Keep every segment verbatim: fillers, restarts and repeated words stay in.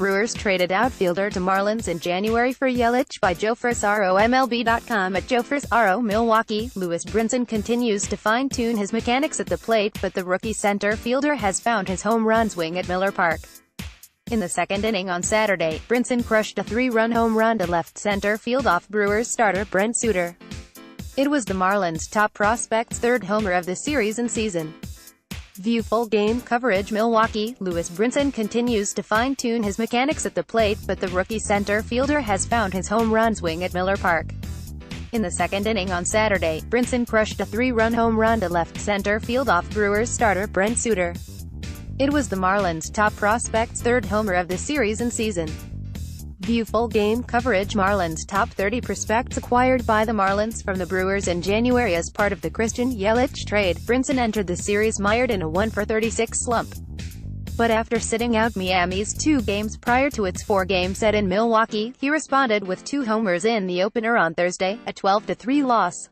Brewers traded outfielder to Marlins in January for Yelich by Joe Frisaro. M L B dot com at Joe Frisaro. Milwaukee, Lewis Brinson continues to fine-tune his mechanics at the plate, but the rookie center fielder has found his home run swing at Miller Park. In the second inning on Saturday, Brinson crushed a three-run home run to left center field off Brewers starter Brent Suter. It was the Marlins' top prospect's third homer of the series and season. View full game coverage. Milwaukee, Lewis Brinson continues to fine-tune his mechanics at the plate, but the rookie center fielder has found his home run swing at Miller Park. In the second inning on Saturday, Brinson crushed a three-run home run to left center field off Brewers starter Brent Suter. It was the Marlins' top prospect's third homer of the series and season. View full game coverage. Marlins top thirty prospects acquired by the Marlins from the Brewers in January as part of the Christian Yelich trade. Brinson entered the series mired in a one for thirty-six slump. But after sitting out Miami's two games prior to its four-game set in Milwaukee, he responded with two homers in the opener on Thursday, a twelve to three loss.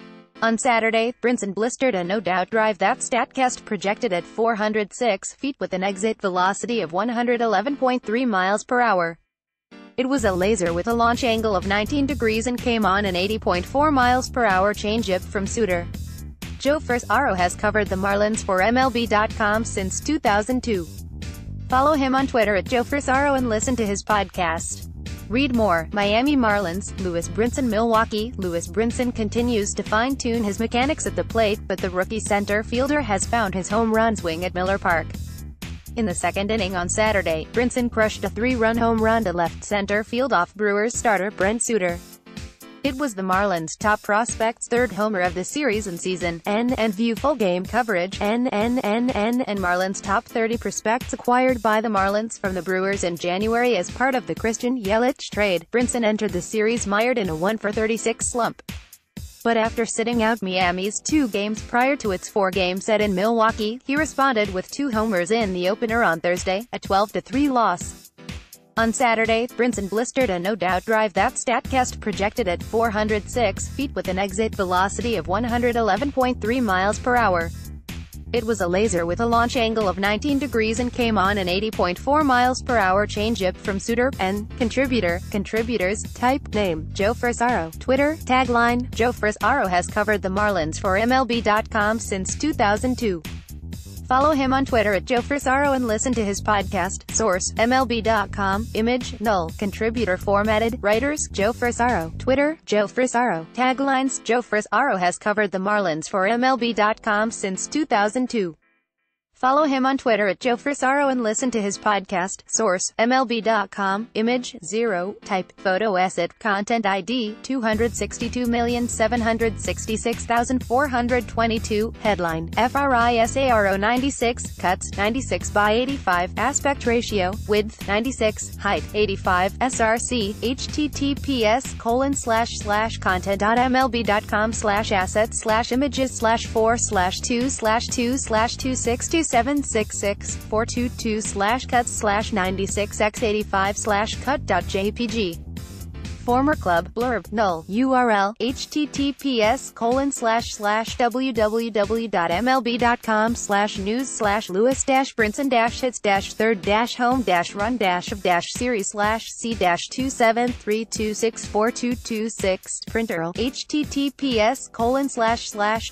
On Saturday, Brinson blistered a no-doubt drive that StatCast projected at four hundred six feet with an exit velocity of one hundred eleven point three miles per hour. It was a laser with a launch angle of nineteen degrees and came on an eighty point four miles per hour changeup from Suter. Joe Frisaro has covered the Marlins for M L B dot com since two thousand two. Follow him on Twitter at Joe Frisaro and listen to his podcast. Read more. Miami Marlins, Lewis Brinson. Milwaukee, Lewis Brinson continues to fine-tune his mechanics at the plate, but the rookie center fielder has found his home run swing at Miller Park. In the second inning on Saturday, Brinson crushed a three-run home run to left center field off Brewers starter Brent Suter. It was the Marlins' top prospect's third homer of the series and season. N and view full game coverage. N N N N and Marlins top thirty prospects acquired by the Marlins from the Brewers in January as part of the Christian Yelich trade. Brinson entered the series mired in a one for thirty-six slump. But after sitting out Miami's two games prior to its four-game set in Milwaukee, he responded with two homers in the opener on Thursday, a twelve to three loss. On Saturday, Brinson blistered a no-doubt drive that StatCast projected at four hundred six feet with an exit velocity of one hundred eleven point three miles per hour. It was a laser with a launch angle of nineteen degrees and came on an eighty point four miles per hour changeup from Suter. N. Contributor. Contributors. Type. Name. Joe Frisaro. Twitter. Tagline. Joe Frisaro has covered the Marlins for M L B dot com since two thousand two. Follow him on Twitter at Joe Frisaro and listen to his podcast. Source: M L B dot com. Image: null. Contributor formatted. Writers: Joe Frisaro. Twitter: Joe Frisaro. Taglines: Joe Frisaro has covered the Marlins for M L B dot com since two thousand two. Follow him on Twitter at Joe Frisaro and listen to his podcast. Source: M L B dot com. Image: zero. Type: photo asset. Content I D: two hundred sixty-two million seven hundred sixty-six thousand four hundred twenty-two. Headline: FRISARO ninety-six. Cuts: ninety-six by eighty-five. Aspect ratio: width: ninety-six. Height: eighty-five. S R C: https colon slash slash content.mlb.com slash assets slash images slash four slash two slash two slash two six two seven six six four two two slash cuts slash ninety-six x eighty-five slash cut.jpg. Former club. Blurb. Null. U R L: https colon slash slash www.mlb.com slash news slash Lewis dash Brinson dash hits dash third dash home dash run dash of dash series slash C dash two seven three two six four two two six. Printer. https colon slash slash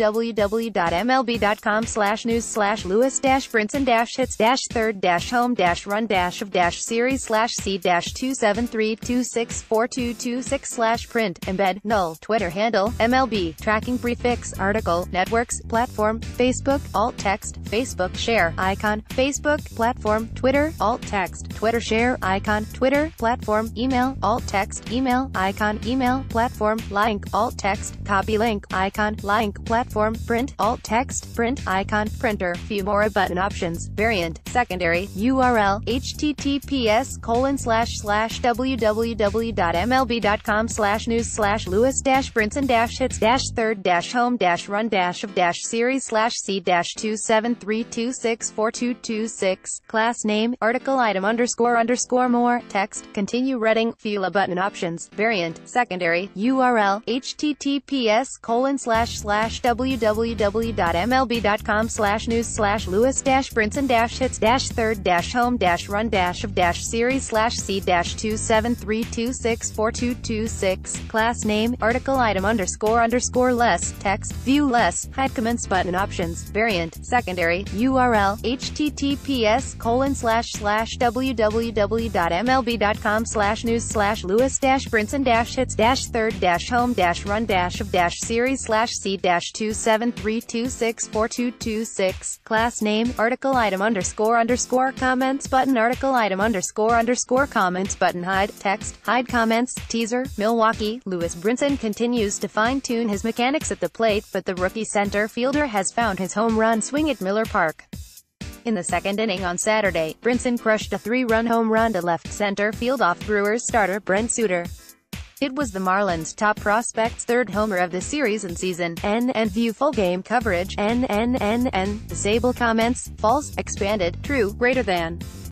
www.mlb.com slash news slash Lewis dash Brinson dash hits dash third dash home dash run dash of dash series slash C dash two seven three two six four two two six slash print. Embed. Null. Twitter handle: M L B. Tracking prefix. Article. Networks. Platform. Facebook. Alt text. Facebook. Share icon. Facebook. Platform. Twitter. Alt text. Twitter. Share icon. Twitter. Platform. Email. Alt text. Email icon. Email. Platform. Link. Alt text. Copy link icon. Link. Platform. Print. Alt text. Print icon. Printer. View more button options. Variant. Secondary. U R L: https colon slash slash www www.mlb.com slash news slash Lewis dash Brinson dash hits dash third dash home dash run dash of dash series slash C dash two seven three two six four two two six. Class name, article item underscore underscore more, text, continue reading, Fila button options, variant, secondary, U R L, https colon slash slash www.mlb.com slash news slash Lewis dash Brinson dash hits dash third dash home dash run dash of dash series slash C dash two seven three two six four two two six. Class name, article item underscore underscore less, text, view less, hide comments button options, variant, secondary, U R L, https colon slash slash www.mlb.com slash news slash Lewis dash Brinson dash hits dash third dash home dash run dash of dash series slash C dash two seven three two six four two two six. Class name, article item underscore underscore comments button, article item underscore underscore comments button, hide, text, hide comments, teaser, Milwaukee, Lewis Brinson continues to fine-tune his mechanics at the plate, but the rookie center fielder has found his home run swing at Miller Park. In the second inning on Saturday, Brinson crushed a three-run home run to left center field off Brewers starter Brent Suter. It was the Marlins' top prospect's third homer of the series and season. N and view full game coverage. N N N N. Disable comments. False. Expanded. True. Greater than.